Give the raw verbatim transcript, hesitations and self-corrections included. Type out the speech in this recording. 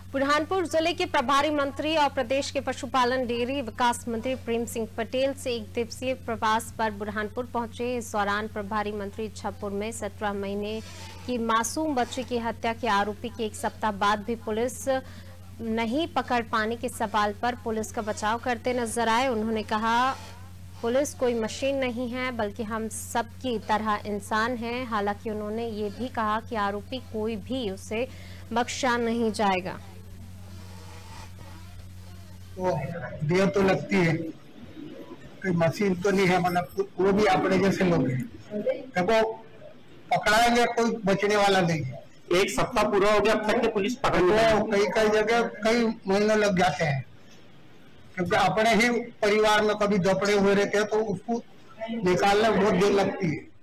बुरहानपुर जिले के प्रभारी मंत्री और प्रदेश के पशुपालन डेयरी विकास मंत्री प्रेम सिंह पटेल से एक दिवसीय प्रवास पर बुरहानपुर पहुंचे। इस दौरान प्रभारी मंत्री इच्छापुर में सत्रह महीने की मासूम बच्ची की हत्या के आरोपी के एक सप्ताह बाद भी पुलिस नहीं पकड़ पाने के सवाल पर पुलिस का बचाव करते नजर आए। उन्होंने कहा, पुलिस कोई मशीन नहीं है बल्कि हम सबकी तरह इंसान हैं। हालांकि उन्होंने ये भी कहा कि आरोपी कोई भी उसे बख्शा नहीं जाएगा। तो देर तो लगती है, कोई मशीन तो नहीं है, मतलब वो भी अपने जैसे लोग हैं। देखो पकड़ाएंगे, कोई बचने वाला नहीं है। एक सप्ताह पूरा हो गया, अब तक पुलिस पकड़ नहीं तो कई कई जगह कई महीनों लग जाते हैं, क्योंकि अपने ही परिवार में कभी दपड़े हुए रहते हैं तो उसको निकालने बहुत देर लगती है।